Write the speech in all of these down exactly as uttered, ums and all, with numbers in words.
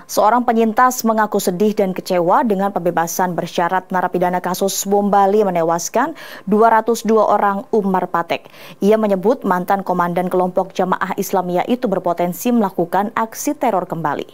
Seorang penyintas mengaku sedih dan kecewa dengan pembebasan bersyarat narapidana kasus bom Bali menewaskan dua ratus dua orang Umar Patek. Ia menyebut mantan komandan kelompok Jamaah Islamiyah itu berpotensi melakukan aksi teror kembali.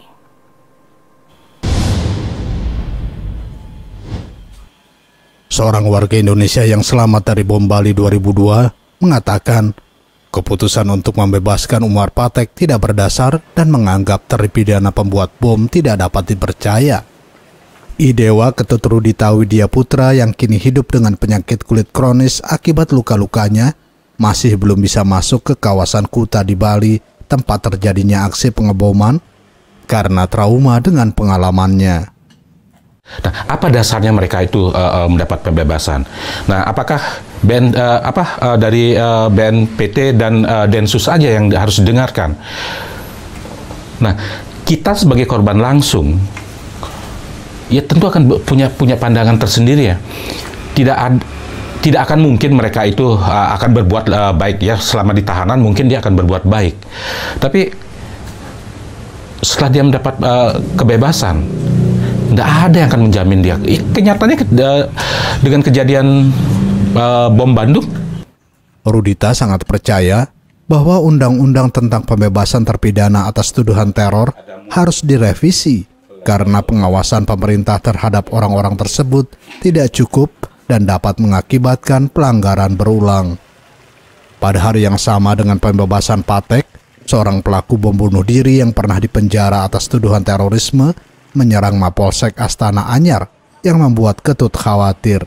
Seorang warga Indonesia yang selamat dari bom Bali dua ribu dua mengatakan keputusan untuk membebaskan Umar Patek tidak berdasar dan menganggap terpidana pembuat bom tidak dapat dipercaya. Idewa Ketut Rudita Widya Putra yang kini hidup dengan penyakit kulit kronis akibat luka-lukanya masih belum bisa masuk ke kawasan Kuta di Bali tempat terjadinya aksi pengeboman karena trauma dengan pengalamannya. Nah, apa dasarnya mereka itu uh, uh, mendapat pembebasan? Nah, apakah B N, uh, apa uh, dari uh, B N P T dan uh, Densus saja yang harus didengarkan? Nah, kita sebagai korban langsung, ya tentu akan punya punya pandangan tersendiri ya. Tidak ad, tidak akan mungkin mereka itu uh, akan berbuat uh, baik ya selama di tahanan, mungkin dia akan berbuat baik. Tapi setelah dia mendapat uh, kebebasan, tidak ada yang akan menjamin dia. Kenyataannya dengan kejadian uh, bom Bandung, Rudita sangat percaya bahwa undang-undang tentang pembebasan terpidana atas tuduhan teror harus direvisi karena pengawasan pemerintah terhadap orang-orang tersebut tidak cukup dan dapat mengakibatkan pelanggaran berulang. Pada hari yang sama dengan pembebasan Patek, seorang pelaku bom bunuh diri yang pernah dipenjara atas tuduhan terorisme menyerang Mapolsek Astana Anyar yang membuat Ketut khawatir.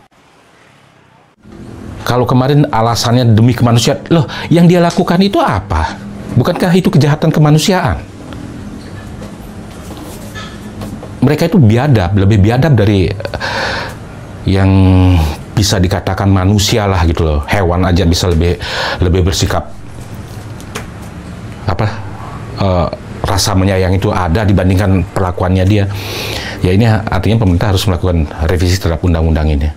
Kalau kemarin alasannya demi kemanusiaan, loh yang dia lakukan itu apa? Bukankah itu kejahatan kemanusiaan? Mereka itu biadab, lebih biadab dari yang bisa dikatakan manusia lah gitu loh. Hewan aja bisa lebih lebih bersikap apa? Uh, rasa menyayang itu ada dibandingkan perlakuannya dia. Ya ini artinya pemerintah harus melakukan revisi terhadap undang-undang ini.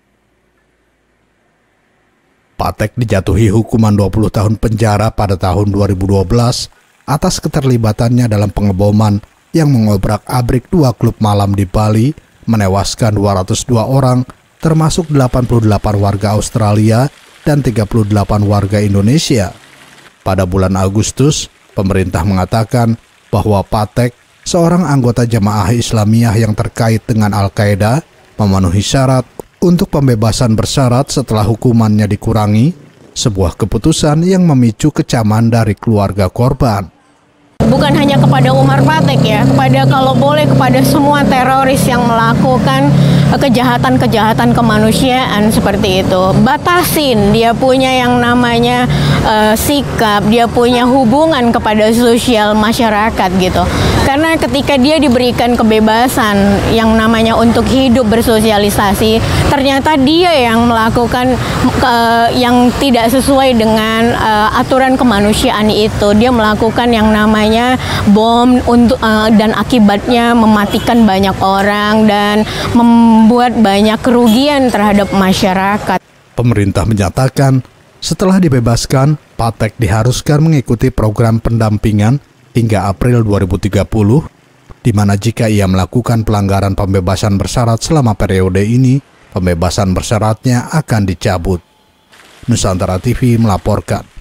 Patek dijatuhi hukuman dua puluh tahun penjara pada tahun dua ribu dua belas atas keterlibatannya dalam pengeboman yang mengobrak-abrik dua klub malam di Bali, menewaskan dua ratus dua orang, termasuk delapan puluh delapan warga Australia dan tiga puluh delapan warga Indonesia. Pada bulan Agustus, pemerintah mengatakan bahwa Patek, seorang anggota Jamaah Islamiyah yang terkait dengan Al-Qaeda, memenuhi syarat untuk pembebasan bersyarat setelah hukumannya dikurangi, sebuah keputusan yang memicu kecaman dari keluarga korban. Bukan hanya kepada Umar Patek ya, kepada kalau boleh kepada semua teroris yang melakukan kejahatan-kejahatan kemanusiaan seperti itu. Batasin, dia punya yang namanya uh, sikap, dia punya hubungan kepada sosial masyarakat gitu. Karena ketika dia diberikan kebebasan yang namanya untuk hidup bersosialisasi, ternyata dia yang melakukan uh, yang tidak sesuai dengan uh, aturan kemanusiaan itu. Dia melakukan yang namanya bom untuk uh, dan akibatnya mematikan banyak orang dan membuat banyak kerugian terhadap masyarakat. Pemerintah menyatakan setelah dibebaskan, Patek diharuskan mengikuti program pendampingan hingga April dua ribu tiga puluh, di mana jika ia melakukan pelanggaran pembebasan bersyarat selama periode ini, pembebasan bersyaratnya akan dicabut. Nusantara T V melaporkan.